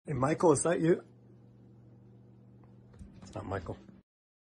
Hey, Michael, is that you? It's not Michael.